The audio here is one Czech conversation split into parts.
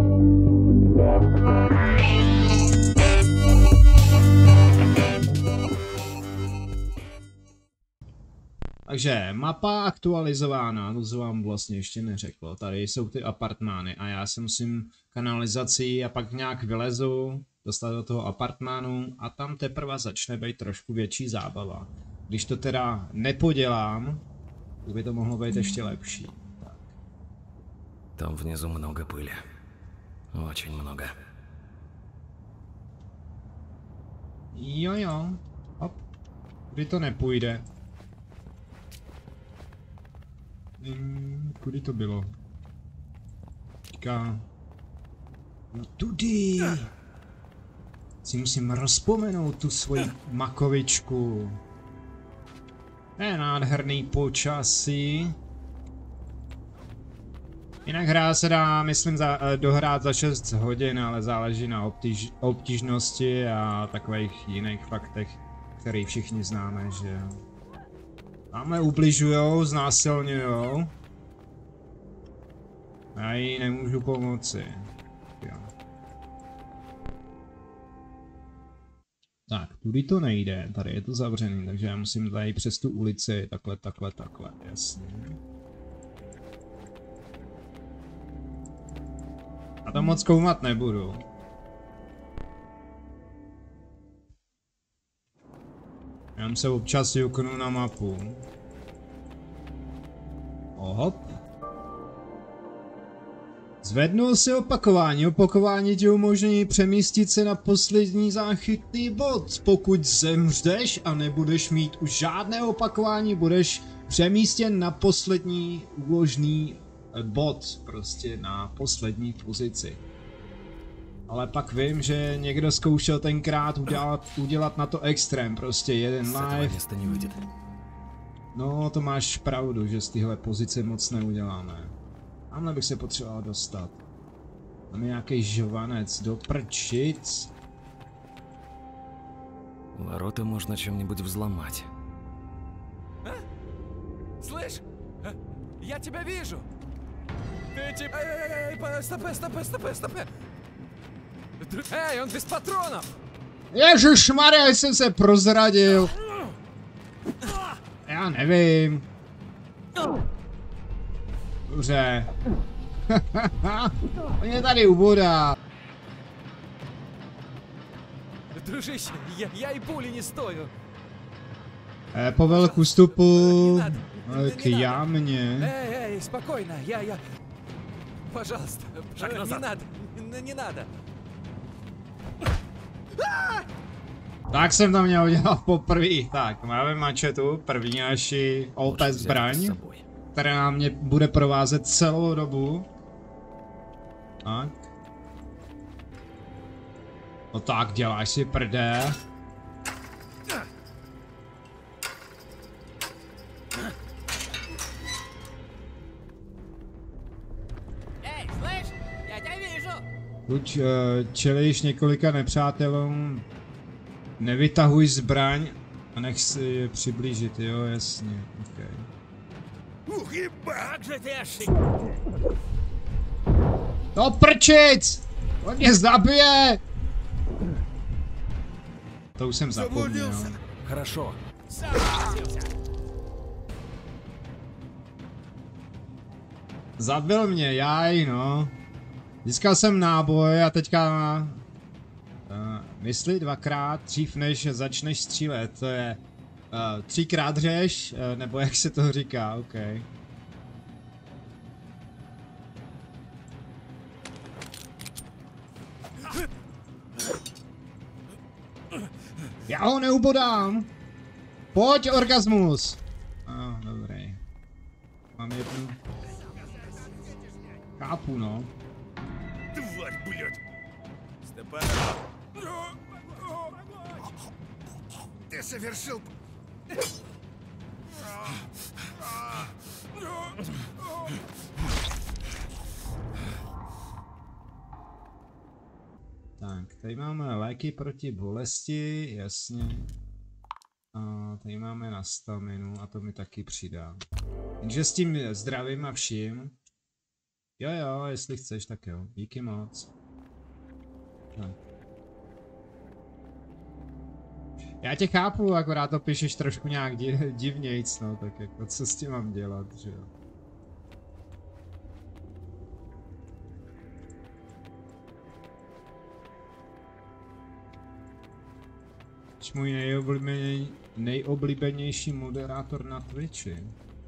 Takže mapa aktualizována, to se vám vlastně ještě neřeklo. Tady jsou ty apartmány a já se musím kanalizací a pak nějak vylezu, dostat do toho apartmánu a tam teprve začne být trošku větší zábava. Když to teda nepodělám, tak by to mohlo být ještě lepší. Tak. Tam внизу много пыли. Очень много. Jo. Hop. Kdy to nepůjde? Kudy to bylo? Říká... No tudy! Si musím rozpomenout tu svoji makovičku. Je nádherný počasí. Jinak hra se dá, myslím, dohrát za 6 hodin, ale záleží na obtížnosti a takových jiných faktech, který všichni známe, že tamhle ubližujou, znásilňujou. Já jí nemůžu pomoci. Jo. Tak, tudy to nejde, tady je to zavřený, takže já musím tady přes tu ulici, takhle, jasně. A to moc zkoumat nebudu. Já se občas juknu na mapu. Hop. Zvednul si opakování. Opakování ti umožní přemístit se na poslední záchytný bod. Pokud zemřeš a nebudeš mít už žádné opakování, budeš přemístěn na poslední úložný bod. Prostě na poslední pozici. Ale pak vím, že někdo zkoušel tenkrát udělat na to extrém. Prostě jeden live. No, to máš pravdu, že z téhle pozice moc neuděláme. Tamhle bych se potřeboval dostat. Tam je nějaký žvanec do prčic. Ворота можно чем-нибудь взломать. Слышь? Я тебя вижу! Ты типа... Эй, стоп! Эй, он без патронов! Ježišmarja, jsem se prozradil. Já nevím. Dobře. On je tady ubodá. Дружище, я и пули не стою. Po velkou vstupu k jámě. Эй, спокойно, я... Пожалуйста, шаг назад. Не надо. Tak jsem to měl udělat poprvé. Tak, máme mačetu, první naši OP zbraň, která mě bude provázet celou dobu. Tak. No tak, děláš si prdé. Buď čelíš několika nepřátelům, nevytahuj zbraň a nech si je přiblížit, jo, jasně, okej. No prčic! On mě zabije! To už jsem zapomněl. Хорошо. Zabil mě, jaj, no. Získal jsem náboj a teďka mysli dvakrát dřív než začneš střílet, to je 3krát řeš, nebo jak se to říká, ok. Já ho neubodám! Pojď, orgasmus! Dobrý. Mám jednu. Chápu, no. Тварь, блядь! Степан! Ты совершил... Tak, tady máme léky proti bolesti, jasně. A tady máme na staminu a to mi taky přidá. Jenže s tím zdravím a vším Jo, jestli chceš, tak jo. Díky moc. No. Já tě chápu, akorát to píšeš trošku nějak divnějc, no, tak jako co s tím mám dělat, že jo. Můj nejoblíbenější moderátor na Twitchi.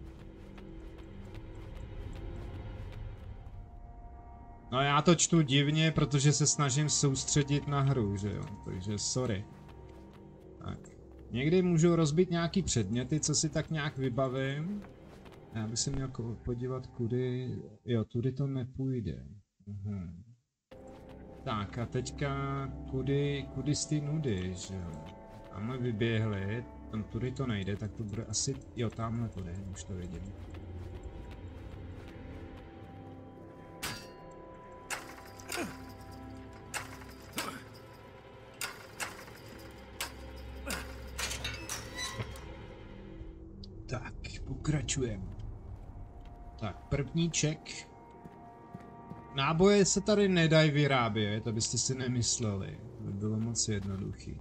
No já to čtu divně, protože se snažím soustředit na hru, že jo, takže sorry. Tak. Někdy můžu rozbít nějaký předměty, co si tak nějak vybavím. Já bych se měl podívat, kudy... Jo, tudy to nepůjde. Tak a teďka kudy z ty nudy, že jo. Tamhle vyběhli, tam tudy to nejde, tak to bude asi... Jo, tamhle to jde, už to vidím. Tak, pokračujeme. Tak, první ček. Náboje se tady nedají vyrábět, abyste si nemysleli. To by bylo moc jednoduchý.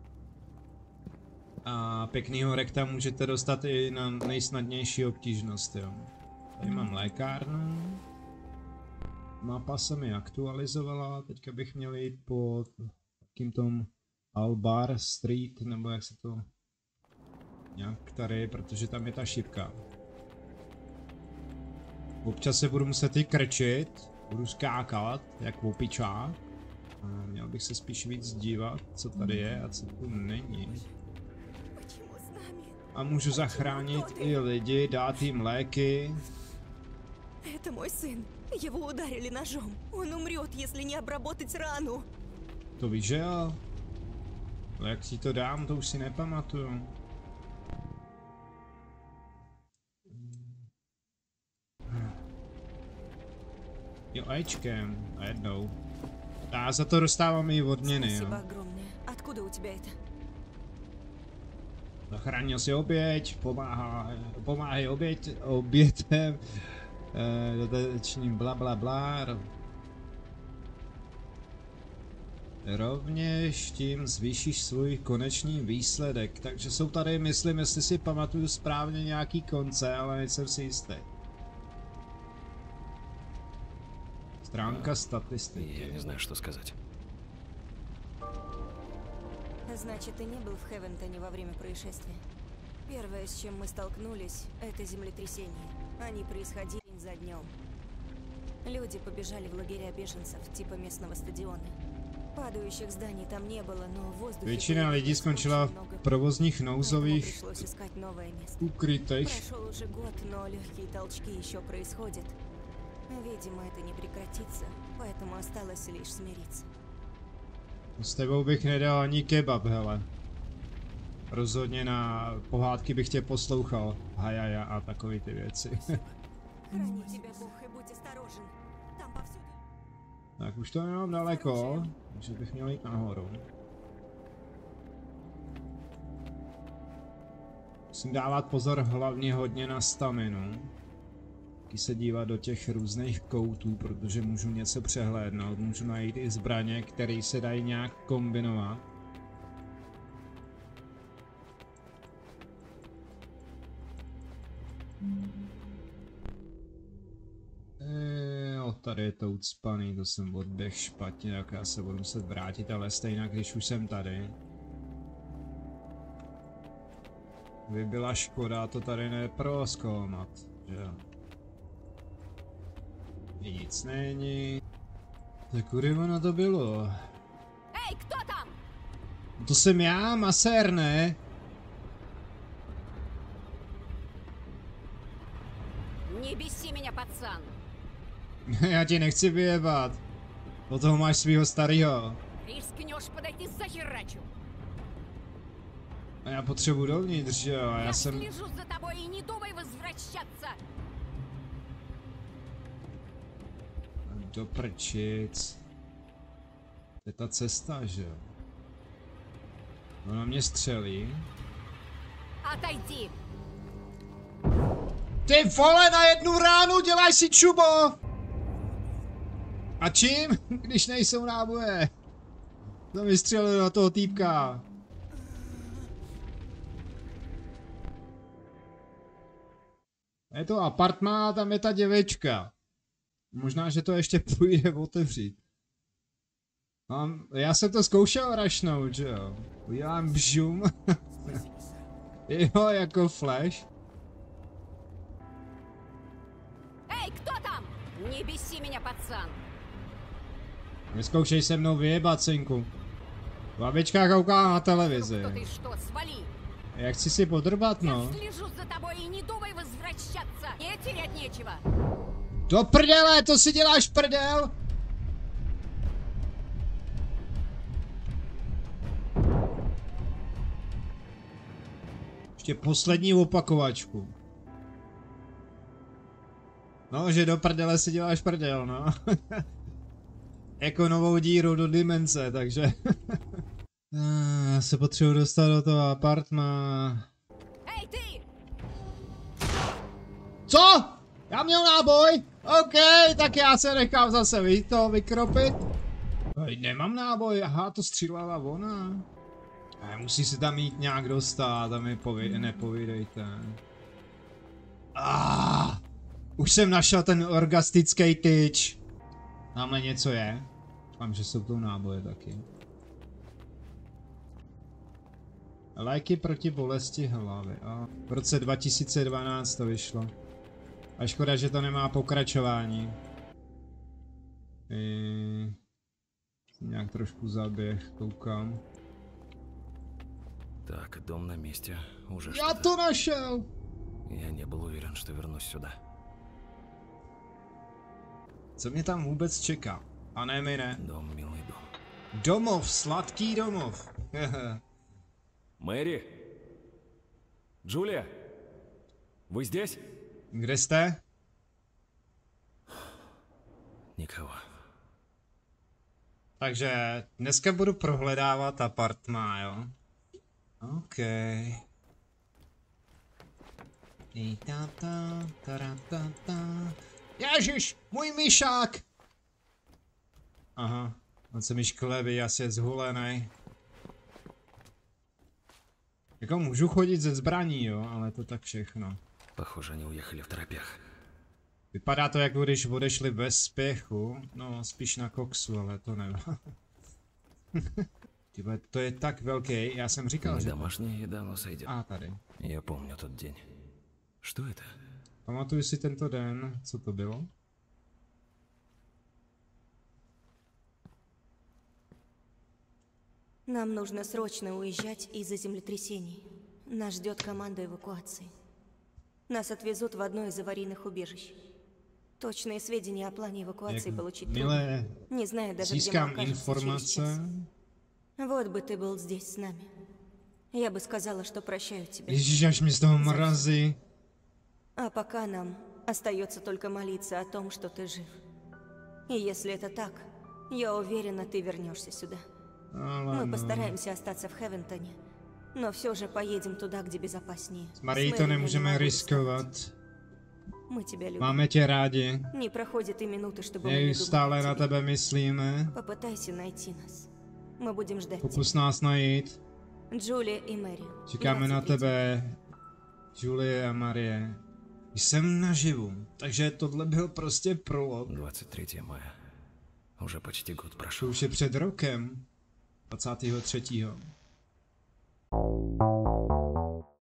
A pěknýho rekta můžete dostat i na nejsnadnější obtížnost, jo. Tady mám lékárnu. Mapa se mi aktualizovala, teďka bych měl jít po takým tom Albar Street, nebo jak se to nějak tady, protože tam je ta šipka. Občas se budu muset i krčit, budu skákat, jak opičák. A měl bych se spíš víc dívat, co tady je a co tu není. A můžu zachránit i lidi, dát jim léky. Это мой сын. Его ударили ножом. Он умрет, если не обработать рану. To víš, že jo? Ale jak ti to dám, to už si nepamatuju. Jo, Ečkem. A jednou. Já za to dostávám i odměny, jo. Спасибо огромное. Откуда у тебя это? Zachránil si oběť, pomáhaj obětem, dodatečným blablabla. Rovněž tím zvýšíš svůj konečný výsledek, takže jsou tady, myslím, jestli si pamatuju správně nějaký konce, ale nejsem si jistý. Stránka statistiky. Я не знаю, что сказать. Значит, ты не был в Хевентоне во время происшествия. Первое, с чем мы столкнулись, это землетрясения. Они происходили день за днем. Люди побежали в лагеря беженцев, типа местного стадиона. Падающих зданий там не было, но в воздухе... Většina lidí skončila v provozních nouzových ukrytech. Прошел уже год, но легкие толчки еще происходят. Видимо, это не прекратится, поэтому осталось лишь смириться. S tebou bych nedal ani kebab, hele. Rozhodně na pohádky bych tě poslouchal. Hajaja a takový ty věci. Храни тебя Бог и будь осторожен. Там повсюду... Tak už to nemám daleko, takže bych měl jít nahoru. Musím dávat pozor hlavně hodně na staminu. Taky se dívat do těch různých koutů, protože můžu něco přehlédnout, můžu najít i zbraně, které se dají nějak kombinovat. Jo, tady je to ucpaný, to jsem odběh špatně, tak já se budu muset vrátit, ale stejně, když už jsem tady. By byla škoda to tady neprozkoumat, že jo. Nic není. Tak kudy ono to bylo? Эй, кто там? To jsem já, masér, ne? Не беси меня, пацан. Já ti nechci vyjebat. Do toho máš svýho starýho. Рискнешь подойти, захерачу. A já potřebuji dovnitř, jo, a já jsem... Слежу за тобой и не думай возвращаться. Do prčic. To je ta cesta, že jo. Ona mě střelí. Отойди. Ty vole, na jednu ránu děláš si čubo! A čím? Když nejsou náboje. To vystřelili do toho týpka. Je to apartmán a tam je ta děvečka. Možná, že to ještě půjde otevřít. Já jsem to zkoušel rašnout, že jo. Udělám bžum. Jo, jako Flash. Эй, кто там? Не беси меня, пацан! Neskoušej se mnou vyjebat, synku. Babička kouká na televizi. Кто ты что, свали! Jak chci si podrbat, Я no. слежу за тобой и не думай возвращаться! Мне терять нечего! Do prdele, to si děláš prdel? Ještě poslední opakovačku. No, že do prdele si děláš prdel, no. Jako novou díru do dimenze, takže. Já se potřebuji dostat do toho apartma. Эй, ты! Co? Já měl náboj? OK, tak já se nechám zase vykropit. Nemám náboj, aha, to střílela ona. Musí se tam jít nějak dostat a mi nepovídejte. Už jsem našel ten orgastický tyč. Tamhle něco je. Mám, že jsou to náboje taky. Léky proti bolesti hlavy. V roce 2012 to vyšlo. A škoda, že to nemá pokračování. Nějak trošku zaběh, koukám. Так, дом на месте. Уже Já что-то. to našel! Я не был уверен, что вернусь сюда. Co mě tam vůbec čeká? A ne, my ne. Дом, милый дом. Domov, sladký domov. Мэри! Джулия! Вы здесь? Kde jste? Никого. Takže dneska budu prohledávat apartmán, jo? OK. Ježiš, můj myšák! Aha, on se mi škleví, asi je zhulený. Jako můžu chodit ze zbraní, jo, ale to tak všechno. Похоже, они уехали в торопях. Vypadá to, jako když odešli bez spěchu. No, spíš na koksu, ale to nevím. Tyhle, to je tak velký, já jsem říkal, že... Домашняя еда, но сойдет. Tady. Я помню тот день. Что это? Pamatuju si tento den, co to bylo? Нам нужно срочно уезжать из-за землетрясений. Нас ждет команда эвакуации. Нас отвезут в одно из аварийных убежищ. Точные сведения о плане эвакуации получить трудно, Milé, не зная даже, где мы získám окажемся через час. informace. Вот бы ты был здесь с нами. Я бы сказала, что прощаю тебя. Ježíš, až mi z toho mrazí. А пока нам остается только молиться о том, что ты жив. И если это так, я уверена, ты вернешься сюда. Ale Мы no. постараемся остаться в Хевентоне, но все же поедем туда, где безопаснее. S Marí С to Мэри я не nemůžeme могу riskovat. рисковать. Мы тебя любим. Máme tě rádi. Не проходит и минуты, чтобы мы не Neustále думали na о тебе. tebe myslíme. Попытайся найти нас. Мы будем ждать Pokus nás najít. тебя. Джулия и Мэри. Čekáme na 23. tebe, Julie a Marie. Jsem naživu, takže tohle byl prostě prolog. 23 мая. Уже почти год To прошел. už je před rokem. 23.